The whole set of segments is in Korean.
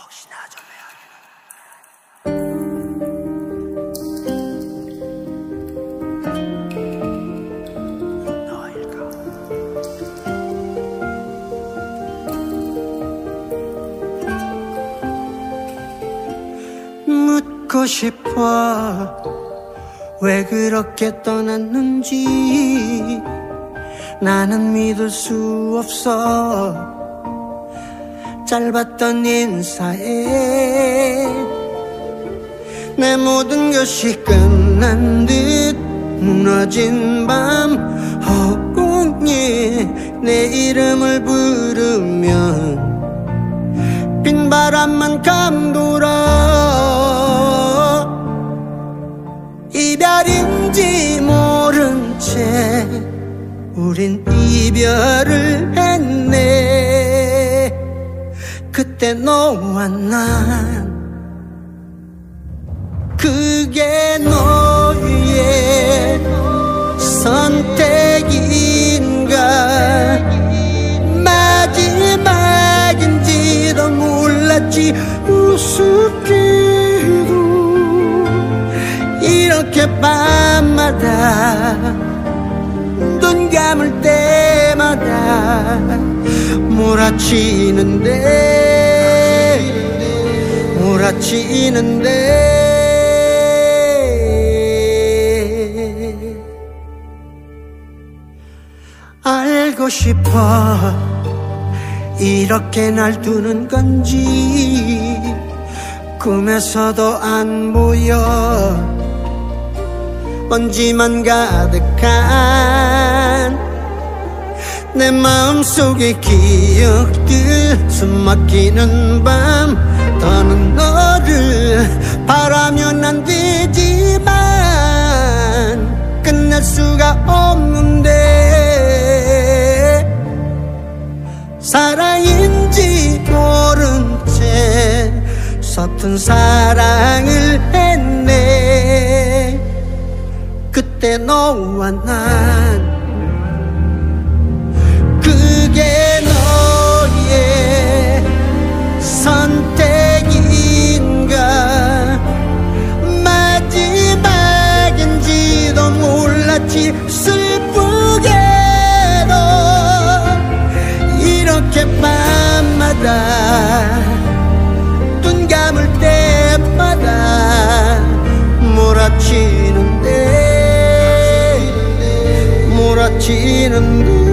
혹시나 좀 묻고 싶어 왜 그렇게 떠났는지. 나는 믿을 수 없어 짧았던 인사에. 내 모든 것이 끝난 듯 무너진 밤 허공에 내 이름을 부르면 빈바람만 감돌아. 이별인지 모른 채 우린 이별을 했네. 그때 너와 난 그게 너의 선택인가 마지막인지도 몰랐지. 우습게도 이렇게 밤마다 눈 감을 때마다 몰아치는데 알고 싶어 이렇게 날 두는 건지. 꿈에서도 안 보여 먼지만 가득한 내 마음속의 기억들. 숨막히는 밤 더는 너를 바라면 안 되지만 끝낼 수가 없는데 사랑인지 모른 채 서툰 사랑을 했네. 그때 너와 난 그게 너의 선택인가 마지막인지도 몰랐지. 슬프게도 이렇게 밤마다 눈 감을 때마다 몰아치는데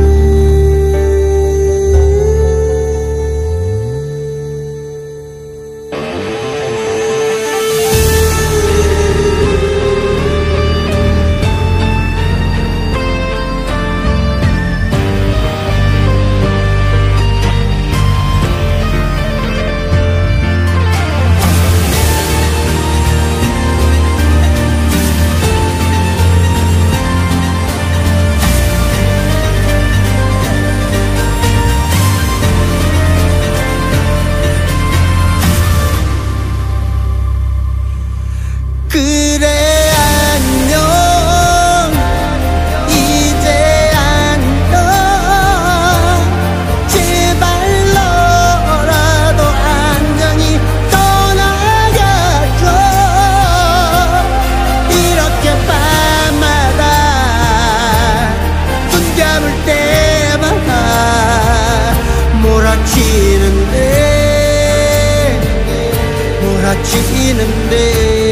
그래 안녕 이제 안녕 제발 너라도 안녕히 떠나가줘. 이렇게 밤마다 눈 감을 때마다 몰아치는데